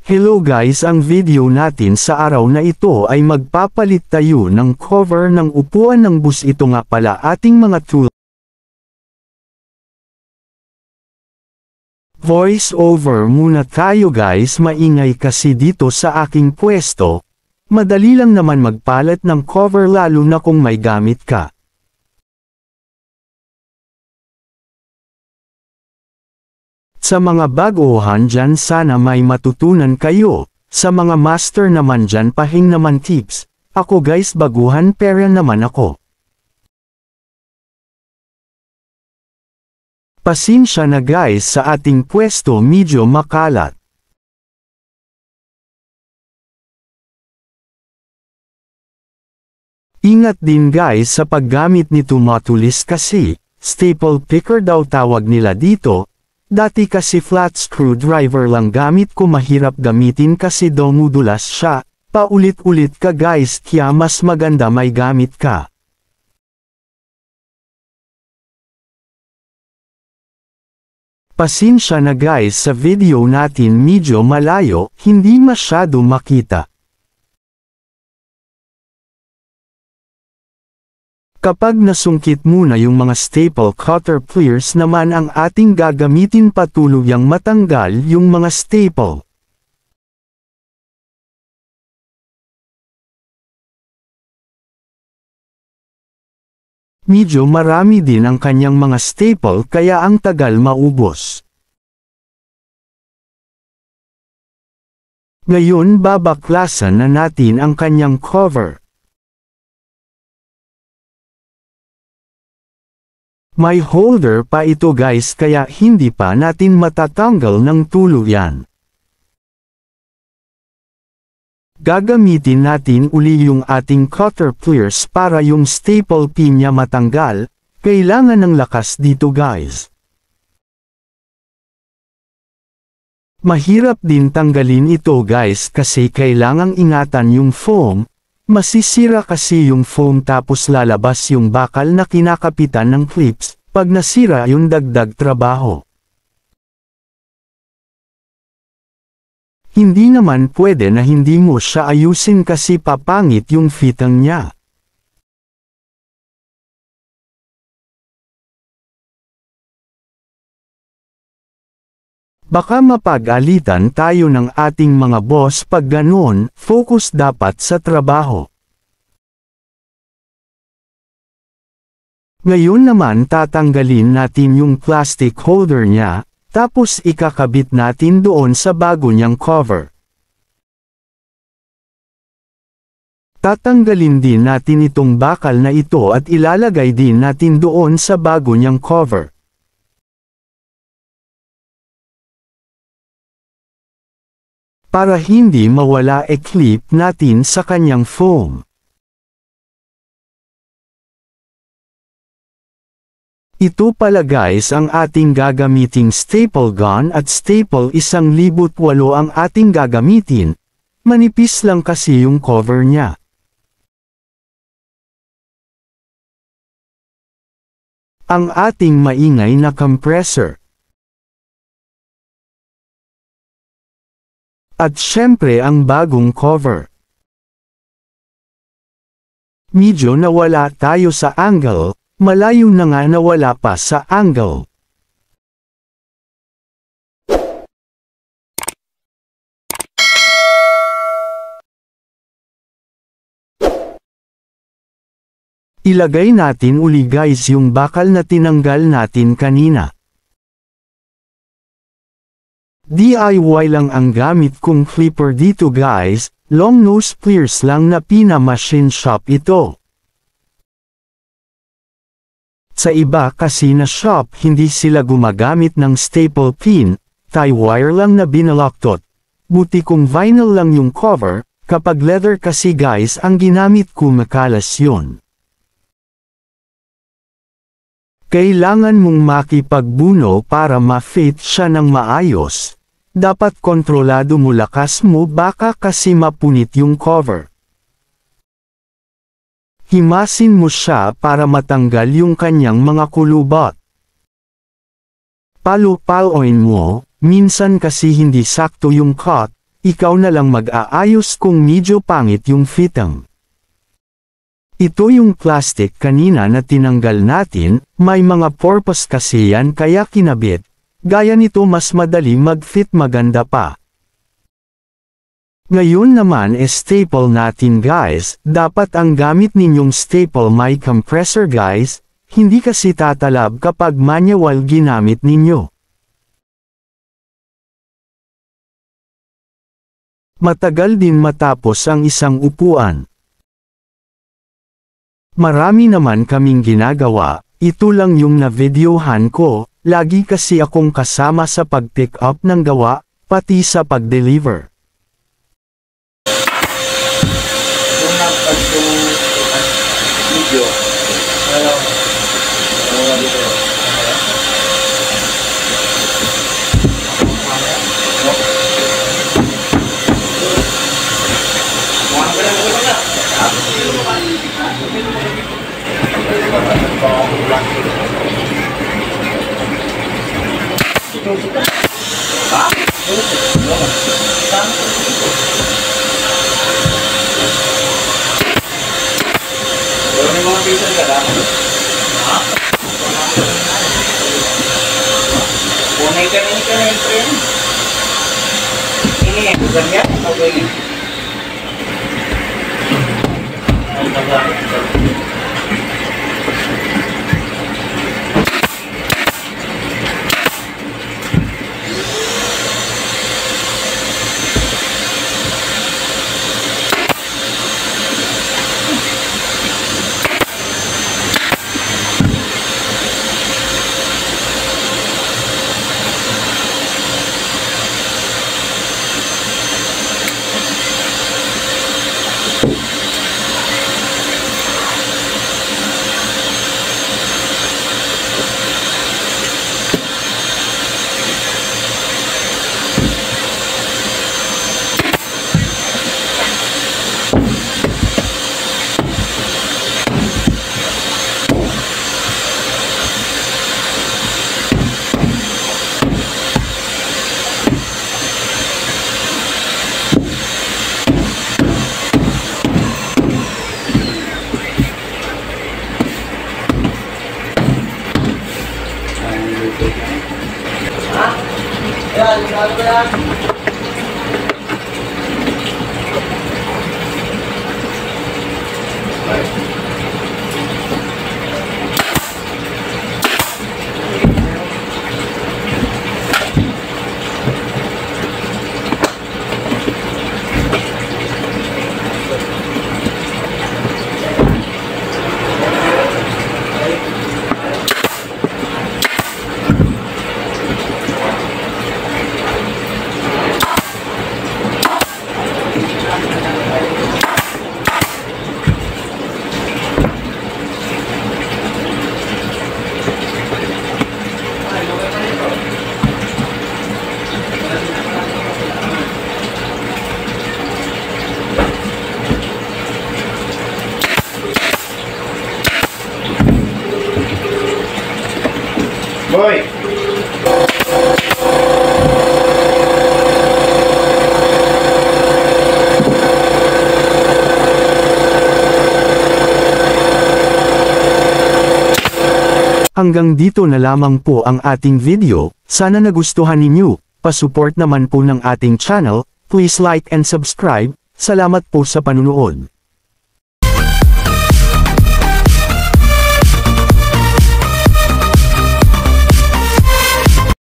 Hello guys, ang video natin sa araw na ito ay magpapalit tayo ng cover ng upuan ng bus. Ito nga pala ating mga tool. Voice over muna tayo guys, maingay kasi dito sa aking pwesto. Madali lang naman magpalit ng cover lalo na kung may gamit ka. Sa mga baguhan dyan sana may matutunan kayo, sa mga master naman dyan pahing naman tips. Ako guys baguhan pera naman ako. Pasensya na guys sa ating pwesto medyo makalat. Ingat din guys sa paggamit nito, matulis kasi, staple picker daw tawag nila dito. Dati kasi flat screwdriver lang gamit ko, mahirap gamitin kasi daw mudulas siya, paulit-ulit ka guys, kaya mas maganda may gamit ka. Pasensya na guys sa video natin medyo malayo, hindi masyado makita. Kapag nasungkit muna yung mga staple cutter pliers naman ang ating gagamitin, patuluyang matanggal yung mga staple. Medyo marami din ang kanyang mga staple kaya ang tagal maubos. Ngayon babaklasan na natin ang kanyang cover. May holder pa ito guys kaya hindi pa natin matatanggal ng tuluyan. Gagamitin natin uli yung ating cutter pliers para yung staple pin niya matanggal. Kailangan ng lakas dito guys. Mahirap din tanggalin ito guys kasi kailangang ingatan yung foam. Masisira kasi yung foam tapos lalabas yung bakal na kinakapitan ng clips, pag nasira yung dagdag trabaho. Hindi naman pwede na hindi mo siya ayusin kasi papangit yung fitang niya. Baka mapag-alitan tayo ng ating mga boss pag ganoon, focus dapat sa trabaho. Ngayon naman tatanggalin natin yung plastic holder niya, tapos ikakabit natin doon sa bago niyang cover. Tatanggalin din natin itong bakal na ito at ilalagay din natin doon sa bago niyang cover. Para hindi mawala clip natin sa kanyang foam. Ito pala guys ang ating gagamiting staple gun at staple 1,008 ang ating gagamitin. Manipis lang kasi yung cover niya. Ang ating maingay na compressor. At syempre ang bagong cover. Medyo nawala tayo sa angle, malayo na nga nawala pa sa angle. Ilagay natin uli guys yung bakal na tinanggal natin kanina. DIY lang ang gamit kong clipper dito guys, long nose pliers lang na pina-machine shop ito. Sa iba kasi na shop hindi sila gumagamit ng staple pin, tie wire lang na binalaktot. Buti kung vinyl lang yung cover, kapag leather kasi guys ang ginamit ko makalas yun. Kailangan mong makipagbuno para ma-fit siya ng maayos. Dapat kontrolado mo lakas mo baka kasi mapunit yung cover. Himasin mo siya para matanggal yung kanyang mga kulubot. Palo-paloin mo, minsan kasi hindi sakto yung cut, ikaw na lang mag-aayos kung medyo pangit yung fitting. Ito yung plastic kanina na tinanggal natin, may mga purpose kasi yan kaya kinabit. Gaya nito mas madali mag-fit maganda pa. Ngayon naman staple natin guys, dapat ang gamit ninyong staple may compressor guys, hindi kasi tatalab kapag manual ginamit ninyo. Matagal din matapos ang isang upuan. Marami naman kaming ginagawa, ito lang yung na-videohan ko, lagi kasi akong kasama sa pag-pick up ng gawa, pati sa pag-deliver. Boy! Hanggang dito na lamang po ang ating video, sana nagustuhan ninyo, pasupport naman po ng ating channel, please like and subscribe, salamat po sa panunood.